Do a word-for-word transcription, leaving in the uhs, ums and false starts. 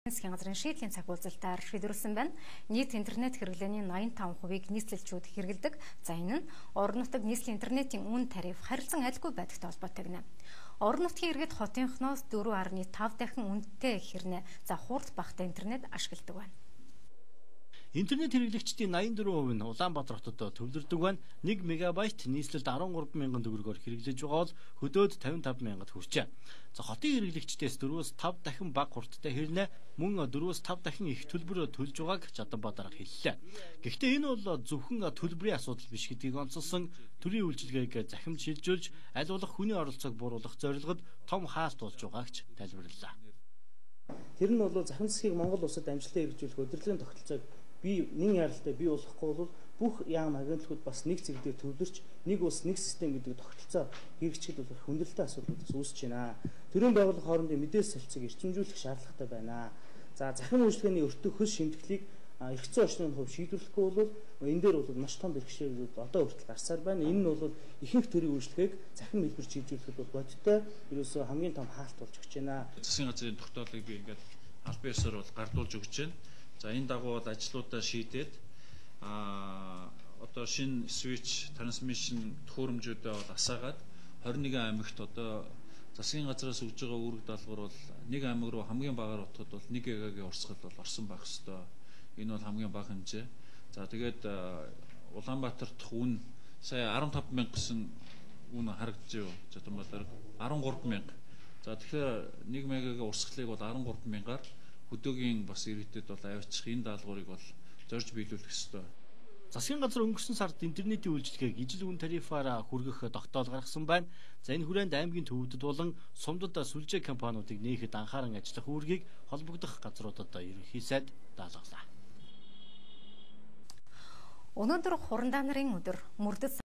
Засгийн газрын шийдлийн цаг уулзалтаар шийдвэрлсэн байна. Нийт интернет хэрэглээний найман и таван хувийг нийслэлчүүд хэрэглэдэг. За энэ нь орон нутаг нийслэлийн интернетийн үн тариф харилцан айлгүй байдагтай холбоотой гэнэ. Орон нутгийн иргэд хотынхноос дөрвөн гаруй тав дахин үнэтэй хэрнээ за хурд багтаа интернет ашигладаг байна. Интернет хэрэглэгчдийн найман и дөрвөн хувь нь Улаанбаатар хотод төвлөрдөг байна. нэг мегабайт нийслэлд арван гурван мянган төгрөгөөр хэрэглэж байгаа бол хөдөөд тавин тав мянгад хүрчээ. За хотын хэрэглэгчдээс дөрвөөс тав дахин бага хурдтай хэрнээ мөн дөрвөөс тав дахин их төлбөр төлж байгааг Жаданбаа дарга хэллээ. Гэхдээ энэ бол зөвхөн төлбөрийн асуудал биш гэдгийг онцолсон төрийн үйлчилгээг захин шилжүүлж аль болох хүний оролцоог бууруулах зорилгод том хаалт болж байгаагч тайлбарллаа. Тэр нь бол захин засгийг Монгол улсад амжилттай хэрэгжүүлэх удирдлагын тогтолцоог би нэг яралтай бий болохгүй бол бүх яам агентлагууд бас нэг зэрэг дээр төвлөрч нэг улс нэг систем гэдэг тогтолцоо хэрэгжихэд бол хүндрэлтэй асуудлууд үүсэж байна. Төрийн байгууллага хоорондын мэдээлэл солилцоог эрчимжүүлэх шаардлагатай байна. За захин үйлчилгээний өртөө хөл шимтгэлийг эрх зүйн орчны хувь шийдвэрлэхгүй бол энэ дээр бол маш том бэрхшээлүүд одоо хүртэл гарсаар байна. Энэ нь бол ихэнх төрийн үйлчилгээг захин хэлбэр шийдвэрлэхэд бол бодиттой ерөөсөө хамгийн том хаалт болж өгч байна. Засгийн газрын тогтоолыг би ингээд аль биесээр бол гардуулж өгч байна. За энэ дагуу бол ажлуудаа шийдээд а одоо шинэ switch transmission төхөөрөмжүүдээ бол асаагаад хорин нэгэн аймагт одоо засгийн газраас өгж байгаа үүрэг даалгавар бол нэг аймаг руу хамгийн багаар утгад бол нэг гигагийн урсгал бол орсон байх ёстой. Энэ бол хамгийн бага хэмжээ. За тэгээд Улаанбаатар дахь үн сая арван тав мянга гэсэн үн харагдаж байна. Жаданбаа дарга арван гурван мянга. За тэгэхээр нэг мегагийн урсгалыг бол арван гурван мянгаар хөдөөгийн бас иргэдэд бол аваачих энэ даалгаврыг бол зорж биелүүлэх ёстой. Засгийн газар өнгөрсөн сард интернетийн үйлчилгээг ижил үн тарифаараа хүргэх тогтоол гаргасан байна. За энэ хүрээнд аймгийн төвөдөд болон сумдад сүлжээ компаниудыг нээхэд анхааран ажиллах үүргийг холбогдох газруудад ерөнхий сайд даалгалаа. Өнөөдөр Хурандаан нарын өдөр мөрдөд